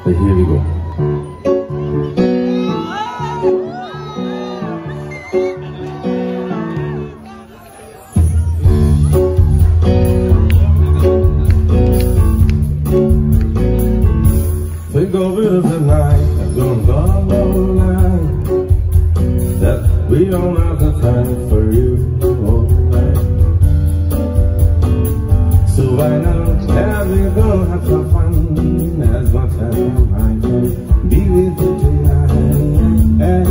But here we go. Think over the night, I'm gonna go all night. That we don't have the time for you all night. So why not have we go have some fun? As much as I can be with you tonight.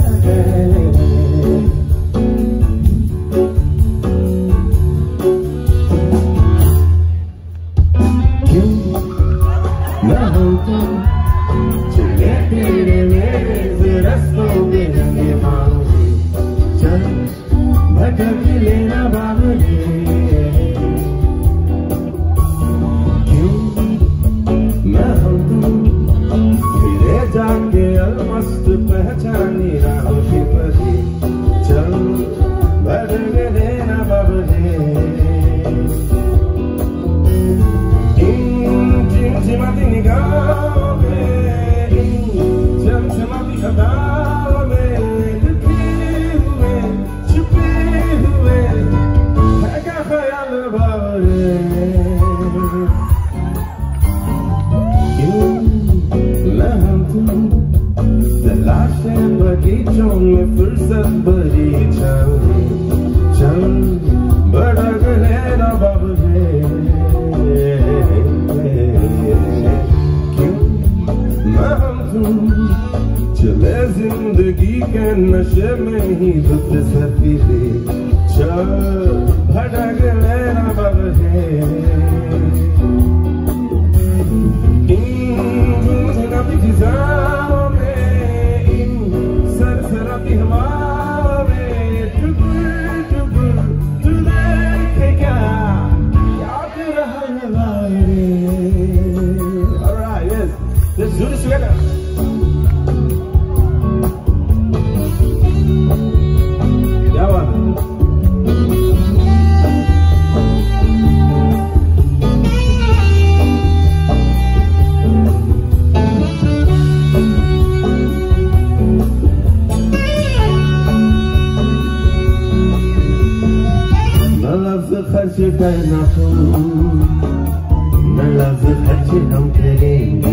मस्त पहचानी राहों की परी चल भटके देना बाबरे चिमचिमाती निगाहों में चमचमाती अदाओं में छुपे हुए है क्या ख्याल बाबरे बगीचों में फुर्सत भरी चल भटक लेना बाबरे क्यों ना हम तुम चले जिंदगी के नशे में ही दुख से पीले चल भटक लेना बाबरे Let's do this together. Yeah, man. मैं लफ्ज़ खर्च करना मैं लफ्ज़ खर्च हम करेंगे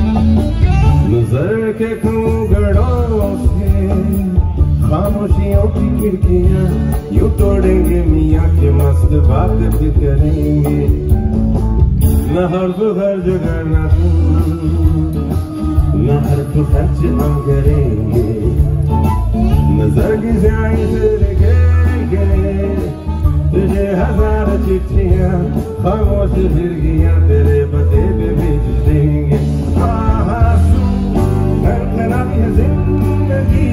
नजर के घूंघड़ों से खामोशियों की खिड़कियां यूं तोड़ेंगे मियाँ के मस्त बात भी करेंगे न हर्फ खर्च करना न हर्फ खर्च हम करेंगे नजर की स्याही से लिखेंगे तुझे हजार चिट्ठियां खामोश फिरगियां तेरे पते पे भेज देंगे खराबी है जिंदगी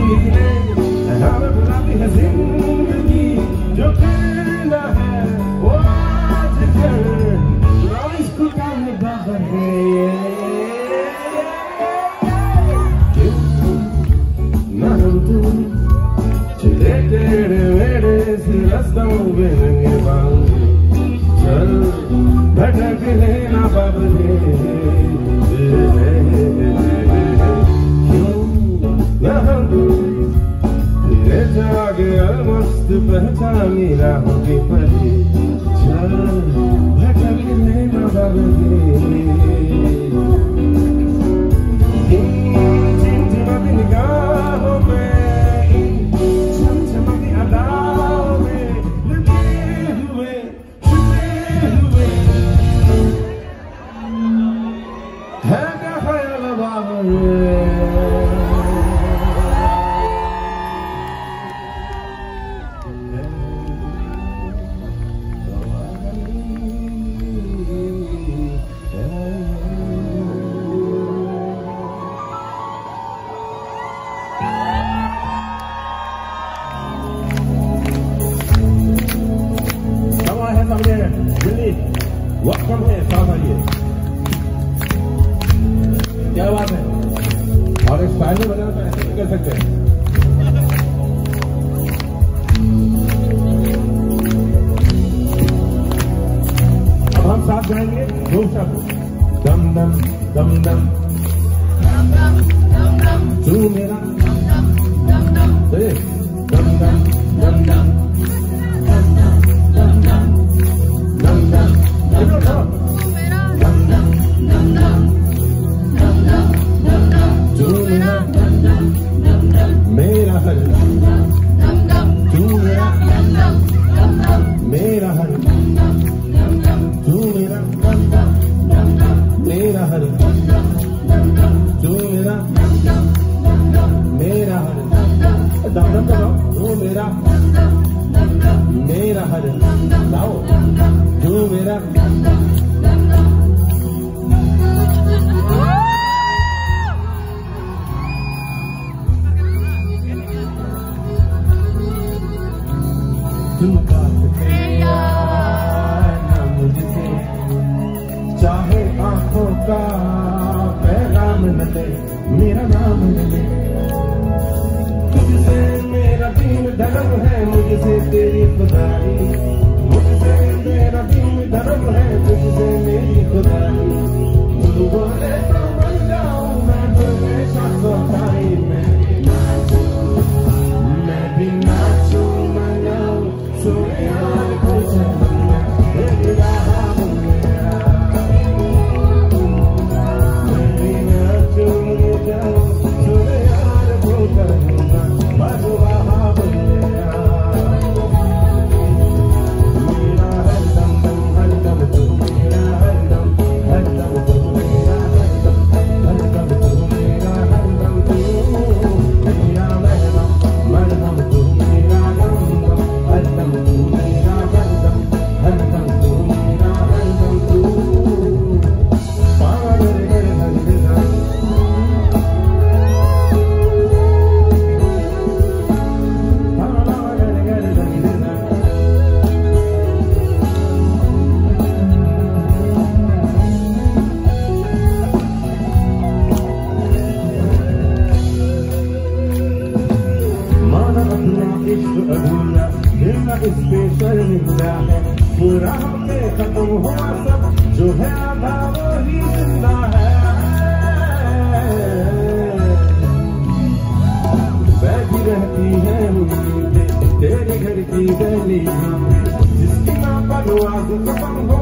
खराबी है जिंदगी जो कहना है वो आज कर इसको क्या निगाह है ना हम तुम चले तेरे मेरे से रास्तों में नंगे बांगे चल भटक लेना बाबरे तेरे जागे मस्त पहचानी राहों की परी चल भटक लेना बाबरे चिमचिमाती निगाहों में चमचमाती अदाओं में लगे हुए छुपे हुए है क्या ख्याल बाबरे Welcome here, सावधानी क्या बात है और एक स्टाइल में बजाना तो ऐसे नहीं कर सकते अब हम साथ जाएंगे दो शब्द दम दम दम दम तू मेरा दम दम दम दम मेरा हर तू मेरा मेरा हर तू मेरा मेरा हर तू मेरा मेरा हर दम दम करो तू मेरा हर लाओ तू मेरा तू बात ना मुझसे चाहे आंखों का पैगाम न दे मेरा नाम न ले तुझसे मेरा दीन धर्म है मुझसे तेरी खुदाई मुझसे मेरा दीन धर्म है तुझसे मेरी खुदाई तू बोले तो बन जाऊं मैं तुझे शास्त्राई मैं भी नाचूं मनाऊं सुने यार कुछ तेरा हम मेरा मैं भी नाचूं जाऊं सुने यार कुछ बजवा हम मेरा हरदम हरदम तू मेरा हरदम तू मेरा हरदम तू मेरा हरदम तू मेरा मरहम तू मेरा हरदम तू मेरा हरदम तू मेरा हरदम तू पागल कर हरदम अधूरा दिल का स्पेशल मिलता है पूरा हमने खत्म हुआ सब जो है आधा वो ही जिंदा है बैठी रहती है उम्मीदें तेरे घर की गलियां में जिसकी ना परवाज़ खत्म